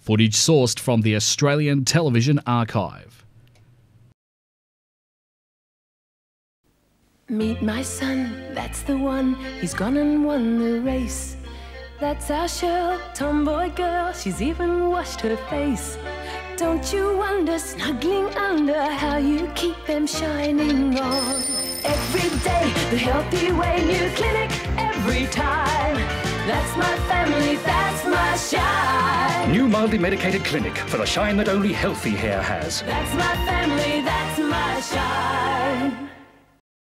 Footage sourced from the Australian Television Archive. Meet my son, that's the one, he's gone and won the race. That's our Cheryl, tomboy girl, she's even washed her face. Don't you wonder, snuggling under, how you keep them shining on? Every day, the healthy way, new clinic every time. That's my family, that's my shine. New mildly medicated clinic for the shine that only healthy hair has. That's my family, that's my shine.